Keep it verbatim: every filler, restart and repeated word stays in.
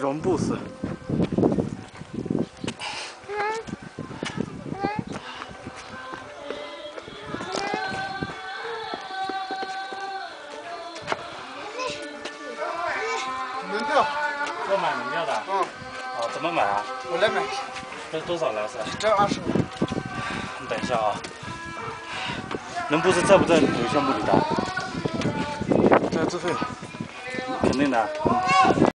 我们不死。 门票要买门票的？ 嗯。 哦，怎么买啊？ 我来买。 这多少来着？ 这二十五。 你等一下啊。人不是在不在有项目里的？ 这自费。 肯定的。